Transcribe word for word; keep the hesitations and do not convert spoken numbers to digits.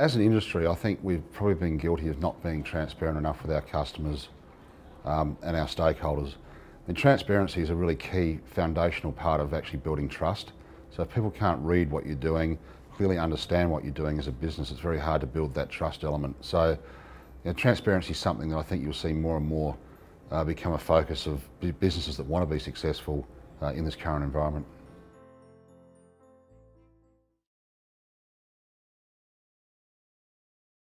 As an industry, I think we've probably been guilty of not being transparent enough with our customers um, and our stakeholders. And transparency is a really key foundational part of actually building trust. So if people can't read what you're doing, clearly understand what you're doing as a business, it's very hard to build that trust element. So you know, transparency is something that I think you'll see more and more uh, become a focus of businesses that want to be successful uh, in this current environment.